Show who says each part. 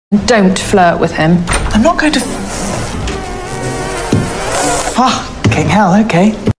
Speaker 1: Don't flirt with him.
Speaker 2: I'm not going to... Fucking hell, okay.